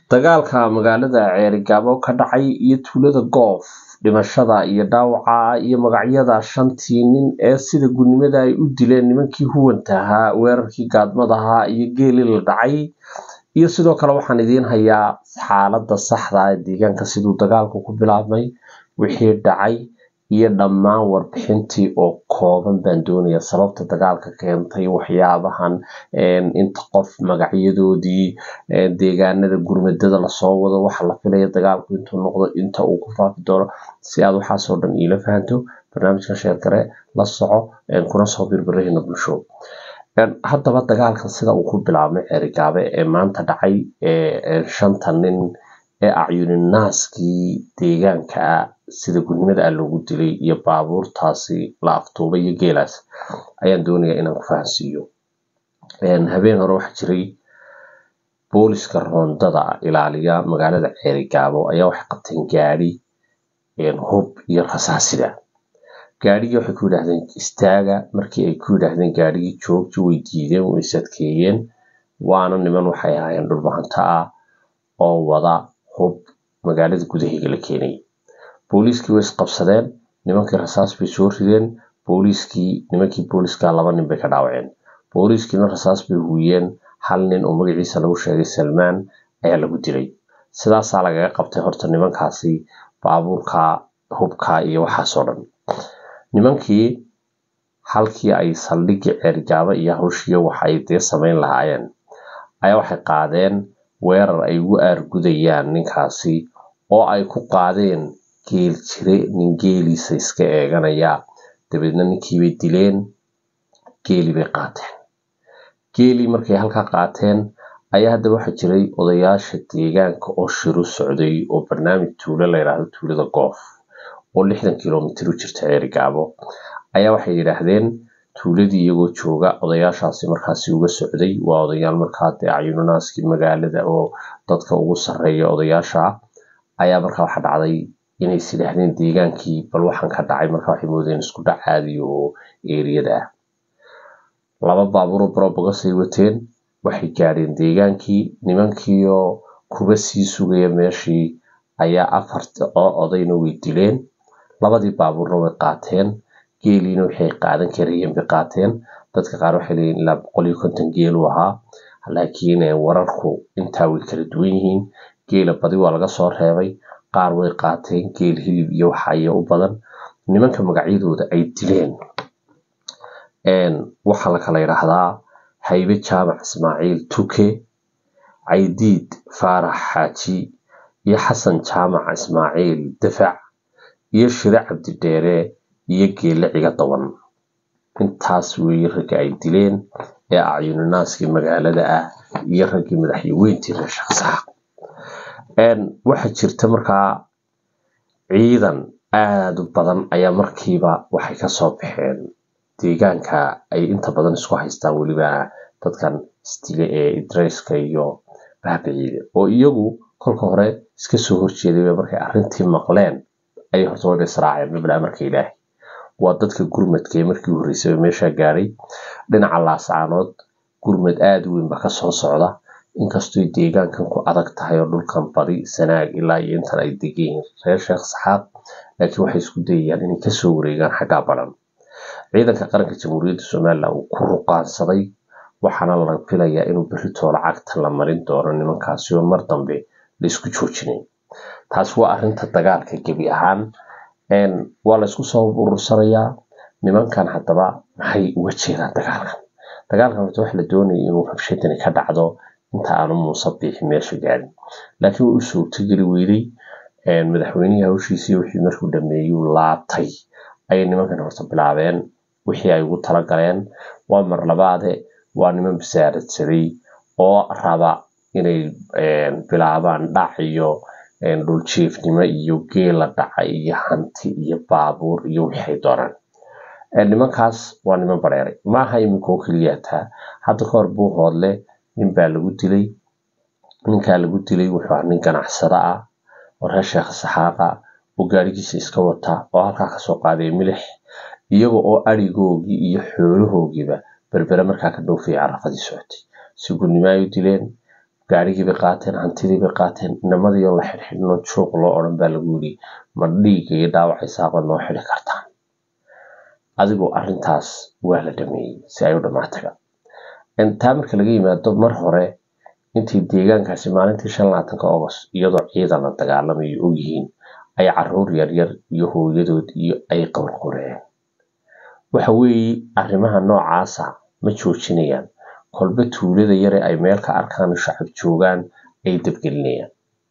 dagaalka magaalada Ceerigaabo ka dhacay iyo tuulada Goof dhimashada iyo dhaawaca iyo magacyada shantii nin ee sida gudnimada ay u dileen nimankii huwanta ahaa weerarkii gaadmada ahaa iyo geelii la dhacay iyo sidoo kale waxaan idiin hayaa xaaladda saxda ah ee deegaanka siduu dagaalku ku bilaabmay wixii dhacay iyo dhammaan warbixintii oo kooban baan doonayaa sababta dagaalka keentay waxyaabahan inta qof magacyadoodii deegaanada gurmadada la soo wado waxa la filayo dagaalku intuu noqdo inta uu ku faafi doono si aad waxaas oo dhan ila fahanto barnaamijka sheer gare la soco kuna soo birbirahina bulsho haddaba dagaalka sida uu ku bilaabmay Ceerigaabo ee maanta dhacay shanta nin ee acyuninaaskii deegaanka sida gudnimada loogu dilay iyo baabuurtaasi la aftuubay iyo geelaas ayaan doonayaa inaan ku fahansiiyo habeen hore waxa jiray booliska roondada ilaaliya magaalada Ceerigaabo ayaa wax qabteen gaari hub iyo rasaasida gaarigii waxay ku yiraahdeen istaaga markii ay ku yiraahdeen gaarigii joogti way diideen way sadkeeyeen waana niman waxay ahaayeen dhulbahanta oo wada hub magaalada gudaheeda la keenay booliskii way isqabsadeen nimankii rasaas bay soo rideen nimankii booliska laba nin bay ka dhaawaceen booliskiina rasaas bay huuyeen hal nin oo magaciisa lagu sheegay Salmaan ayaa lagu dilay sidaas lagaga qabtay horta nimankaasi baabuurka hubka iyo waxaas oo dhan nimankii halkii ay saldhigii Ceerigaabo iyo hawshiyo waxay sameyn lahaayeen ayaa waxay qaadeen weerar ay ugu aargudayaan ninkaasi oo ay ku qaadeen geel jire nin geeliisa iska eeganaya dabeedna ninkii bay dileen geeli bay qaateen geeli markay halka qaateen ayaa hadda waxa jiray odayaasha deegaanka oo shiru socday oo barnaamij tuulo la yiraahdo tuulada Goof oo 60 kiiloomitir u jirta Ceerigaabo ayaa waxay yiraahdeen tuuladii iyagoo jooga odayaashaasi markaasi uga socday waa odayaal markaa acyuninaaskii magaalada oo dadka ugu sareeya odayaasha ayaa markaa waxa dhacday inay sidaahdeen deegaankii bal waxaan ka dhacay markaa waxay moodeen isku dhac caadi oo eeriyada laba baabuur oo probogasay wateen waxay gaareen deegaankii nimankiiyo kuba sii sugaya meeshii ayaa afarta oo odayna way dileen labadii baabuurna way qaateen geeliina waxay qaadan kareen bay qaateen dadka qaar waxay leeyihiin ilaa 150 geel u ahaa laakiin wararku intaa way kala duwan yihiin geela badi waa laga soo reebay qaar way qaateen geel hilib iyo waxa u badan nimanka magacyadooda ay dileen waxa la kala yiraahdaa Haybe Jaamac Ismaaciil Tuke Caydiid Faarax Xaaji iyo Xasan Jaamac Ismaaciil Dafac iyo Shire Cabdi Dheere iyo geele ciga dawan intaas way raga ay dileen ee acyuninaaskii magaalada iyo ragii madaxweynaha shakhsiga waxa jirta markaa ciidan aad u badan ayaa markiiba waxay ka soo baxeen deegaanka ay inta badan isku haystaan waliba dadkan istile ee Idriiska iyo Baabiciide oo iyagu kolka hore iska soo horjeeday markay arrintii maqleen ay horta wada israaceen mabla markii ilaahay waa dadka gurmadka markii horeysay meesha gaaray dhinaca Laascaanood gurmad aad u weyn ba ka soo socda inkastoo deegaankan ku adag tahay oo dhulkan bari Sanaag ilaa iyo inta ay degaan reer Sheekh Saxaab laakiin waxay isku dayayaan inay ka soo wareegaan xagga badan ciidanka qaranka Jamhuuriyadda Soomaaliland uu ku ruqaansaday waxaana la filayaa inuu berrito lacagta la marin doono nimankaasi oo mar dambe la isku joojinay taas waa arrinta dagaalka gabi ahaan waa la isku soo urursanayaa nimankan haddaba maxay uga jeedaan dagaalkan wax la doonayo inuu rabshadani ka dhacdo inta aanu Muusabix meesha gaarin laakiin uu suurtageli weeyay madaxweynaha hawshiisii wixii markuu dhameeyay laabtay ay nimankan horta bilaabeen wixii ay ugu tala galeen waa mar labaad waa niman bisaaradsaday oo raba inay bilaabaan dhac iyo dhul jiifnimo iyo geel la dhacay iyo hanti iyo baabuur iyo wixii doonaan nimankaas waa niman bareeray ma aha imiko kaliya hadda hor buu hoodle nin baa lagu dilay ninka lagu dilay wuxuu nin ganacsada oo reer Sheekh Saxaab oo gaarigiisa iska wata oo halka ka soo qaaday milix iyaga oo arigoogii iyo xoolahoogiiba berbera markaa ka dhoofay Carafadii socotay si gudnimo ay dileen gaarigii bay qaateen hantidii bay qaateen inamadii oo la xidhxidhno juuq loo odhan baa lagu yidhi ma dhiigga iyo dhaawacaysaa baad noo xidhi kartaan adigoo arrintaas waa la dhameeyey si ay u dhammaataga intaa marka laga yimaado mar hore intii deegaankaasi maalintii 25 August iyadoo ciidan la dagaalamayo og yihiin ay caruur yaryar iyo hooyadood iyo ay qowrqoreen waxa weeye arrimaha noocaasa ma joojinayaan kolba tuulada yare ay meel ka arkaan shacab joogaan ay dabgelinayaan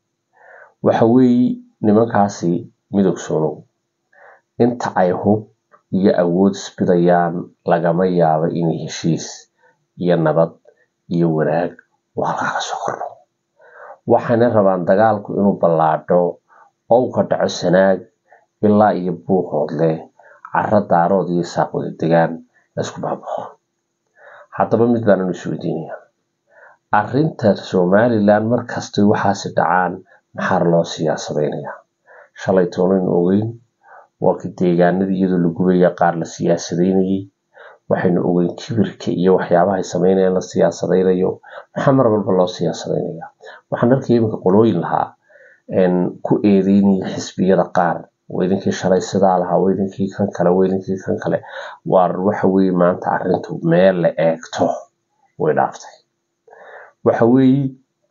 waxa weeye nimankaasi midowsoono inta ay hub iyo awood isbidayaan lagama yaabo in heshiis iyo nabad iyo wanaag waxa ka soo kordho waxaana rabaan dagaalku inuu ballaadho oo ka dhaco sanaag ilaa iyo buuqoodle carra daarood iyo saaqwada degaan isku baabaqo haddaba mid baan u soo diinaya arrinta Somaliland markasta waxaasi dhacaan maxaa loo siyaasadeynaya shalay toonin ogeyn waqti deegaanadii iyadoo lagu weeyay qaar la siyaasadeynayay waxaynu ogeyn kibirka iyo waxyaabaha ay sameynayaan la siyaasadeynayo maxaa mar walba loo siyaasadeynaya waxaan arkay imika qolooyin lahaa ku eedeynay xisbiyada qaar weydinkii shalay sidaa lahaa weydinkii kan kale waar waxa weeye maanta arrintu meel la eegto way dhaaftay waxa weeye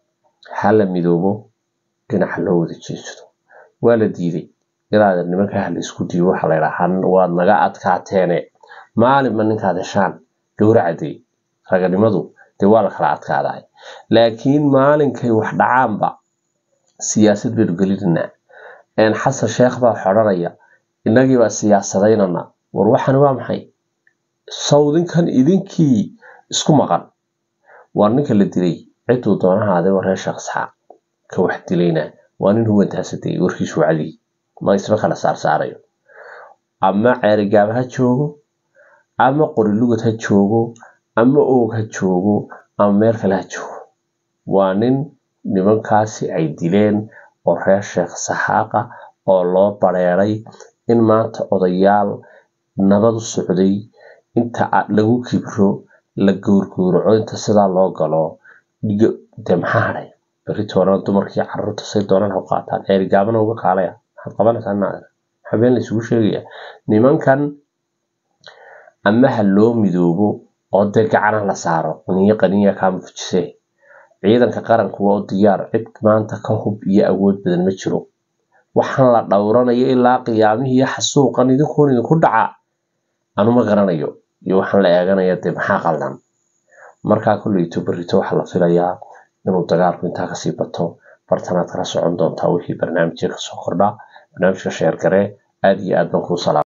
xal midoobo dhinaca loo wada jeesto waa la diiday ilaa nimanka hal isku diibo waxa la yiraahdaa waad naga adkaateene maalin ma ninka dashaan gowracday raganimadu de waa la kala adkaaday laakiin maalinkay wax dhacaanba siyaasad bay gelinayna xasan sheekh baa xoranaya inagii baa siyaasadeynana war waxan waa maxay sawdinkan idinkii isku maqan waa ninka la dilay ciduu doonahaade waree shakhsiga ka wax dilayna waa nin huwa taasatay warkiisu cali ma isla kala saarayo ama ceerigaaba ha joogo ama qorilugad ha joogo ama oog ha joogo ama meel kale ha joogo waa nin nimankaasi ay dileen oo reer sheekh saxaaqa oo loo bareeray in maanta odayaal nabad u socday inta lagu kibro la goorgooro inta sida loo galo dhiga damxaanay baritoona dumarkii carruurta say doonaan u qaataan ceerigaabana uga kaalaya waxaad qabanaysaa habeen la isugu sheegaya nimankan ama ha loo midoobo oo gacana la saaro qaniya ka mufjisay ciidanka qaranku waa diyaar cid maanta ka hub iyo awood badan ma jiro waxaan la dhawranayo ilaa qiyaamihii xasuuqan idinku dhaca anu ma garanayo iyo waxaan la eeganayaa maxaa qaldan marka kulli barito waxa la filayaa inuu dagaalku inta ka sii bato bartanaad kala socon doonta wixii barnaamijka ka soo kordha barnaamijka share gare aad iyo aad baan ku salaam